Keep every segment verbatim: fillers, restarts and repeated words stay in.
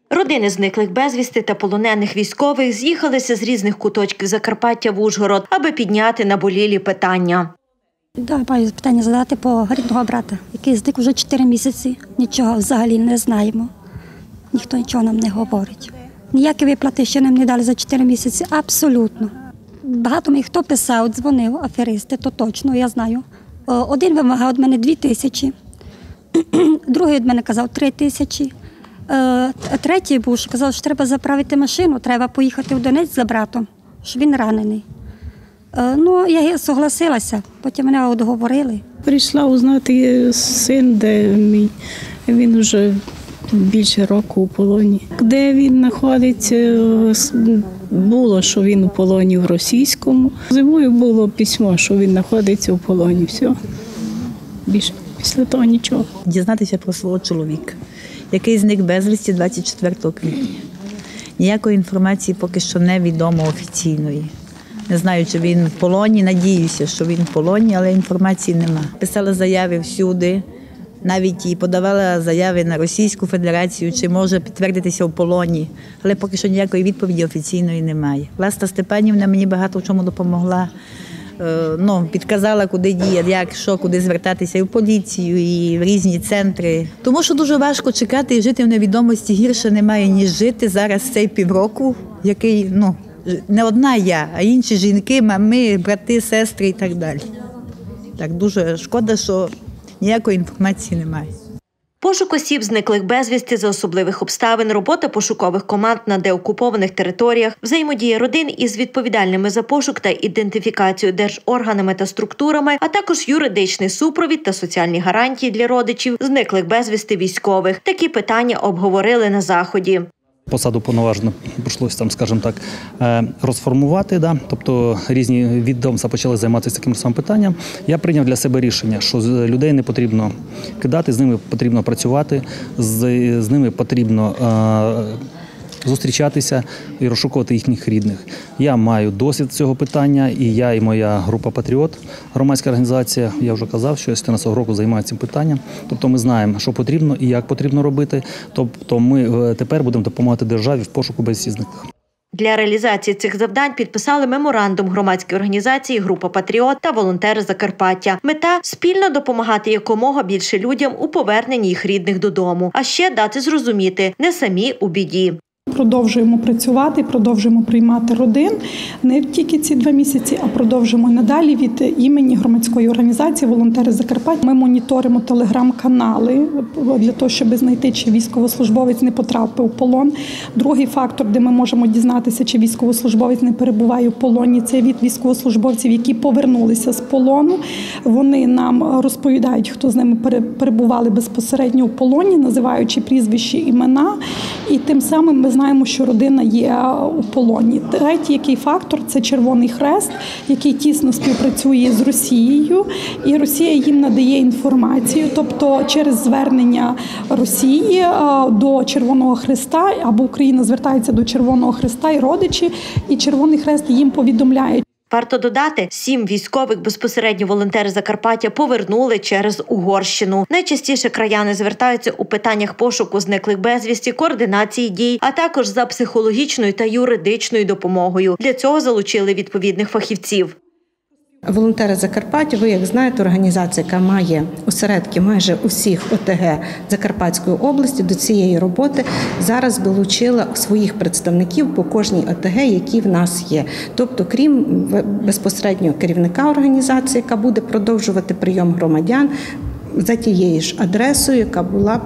Родини зниклих безвісти та полонених військових з'їхалися з різних куточків Закарпаття в Ужгород, аби підняти наболілі питання. Да, маю питання задати по рідного брата, який зник вже чотири місяці. Нічого взагалі не знаємо. Ніхто нічого нам не говорить. Ніякі виплати ще нам не дали за чотири місяці. Абсолютно. Багато мені хто писав, дзвонив, аферисти, то точно, я знаю. Один вимагав від мене дві тисячі, другий від мене казав три тисячі. Третій був, що казав, що треба заправити машину, треба поїхати в Донець за братом, що він ранений. Ну, я согласилася, потім мене одговорили. Прийшла узнати син, де мій, він вже більше року у полоні. Де він знаходиться, було, що він у полоні в російському. Зимою було письмо, що він знаходиться у полоні, все. Більше після того нічого. Дізнатися про свого чоловіка, який зник безвісті двадцять четвертого квітня. Ніякої інформації поки що невідомо офіційної. Не знаю, чи він в полоні, надіюся, що він в полоні, але інформації нема. Писала заяви всюди, навіть і подавала заяви на Російську Федерацію, чи може підтвердитися в полоні, але поки що ніякої відповіді офіційної немає. Власта Степанівна мені багато в чому допомогла, ну, підказала, куди діяти, як, що, куди звертатися, і в поліцію, і в різні центри. Тому що дуже важко чекати і жити в невідомості, гірше немає, ніж жити зараз цей півроку, який, ну, не одна я, а інші жінки, мами, брати, сестри і так далі. Так дуже шкода, що ніякої інформації немає. Пошук осіб, зниклих безвісти за особливих обставин, робота пошукових команд на деокупованих територіях, взаємодія родин із відповідальними за пошук та ідентифікацію держорганами та структурами, а також юридичний супровід та соціальні гарантії для родичів зниклих безвісти військових. Такі питання обговорили на заході. Посаду повноважено прийшлося, там, скажімо так, розформувати, да? Тобто різні відомства почали займатися таким самим питанням. Я прийняв для себе рішення, що людей не потрібно кидати, з ними потрібно працювати, з, з ними потрібно е, зустрічатися і розшукувати їхніх рідних. Я маю досвід цього питання, і я, і моя група «Патріот», громадська організація, я вже казав, що я з чотирнадцятого року займаюся цим питанням. Тобто ми знаємо, що потрібно і як потрібно робити. Тобто ми тепер будемо допомагати державі в пошуку безвісти зниклих. Для реалізації цих завдань підписали меморандум громадські організації «Група Патріот» та волонтери Закарпаття. Мета – спільно допомагати якомога більше людям у поверненні їх рідних додому, а ще дати зрозуміти – не самі у біді. Продовжуємо працювати, продовжуємо приймати родин не тільки ці два місяці, а продовжуємо надалі від імені громадської організації «Волонтери Закарпаття». Ми моніторимо телеграм-канали для того, щоб знайти, чи військовослужбовець не потрапив в полон. Другий фактор, де ми можемо дізнатися, чи військовослужбовець не перебуває в полоні, це від військовослужбовців, які повернулися з полону. Вони нам розповідають, хто з ними перебували безпосередньо в полоні, називаючи прізвища, імена, і тим самим ми знаємо, що родина є у полоні. Третій, який фактор – це Червоний Хрест, який тісно співпрацює з Росією, і Росія їм надає інформацію, тобто через звернення Росії до Червоного Хреста, або Україна звертається до Червоного Хреста і родичі, і Червоний Хрест їм повідомляє. Варто додати, сім військових безпосередньо волонтери Закарпаття повернули через Угорщину. Найчастіше краяни звертаються у питаннях пошуку зниклих безвісті, координації дій, а також за психологічною та юридичною допомогою. Для цього залучили відповідних фахівців. Волонтери Закарпаття, ви, як знаєте, організація, яка має осередки майже усіх О Те Ге Закарпатської області, до цієї роботи зараз долучила своїх представників по кожній О Те Ге, які в нас є. Тобто, крім безпосередньо керівника організації, яка буде продовжувати прийом громадян, за тією ж адресою, яка була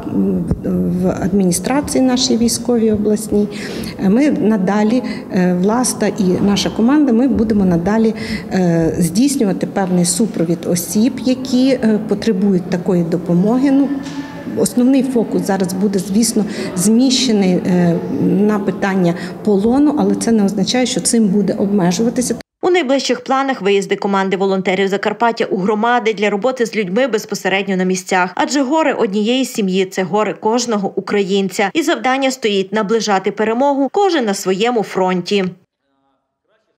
в адміністрації нашій військовій обласній. Ми надалі, власта і наша команда, ми будемо надалі здійснювати певний супровід осіб, які потребують такої допомоги. Ну, основний фокус зараз буде, звісно, зміщений на питання полону, але це не означає, що цим буде обмежуватися. У найближчих планах виїзди команди волонтерів Закарпаття у громади для роботи з людьми безпосередньо на місцях. Адже горе однієї сім'ї – це горе кожного українця. І завдання стоїть наближати перемогу кожен на своєму фронті.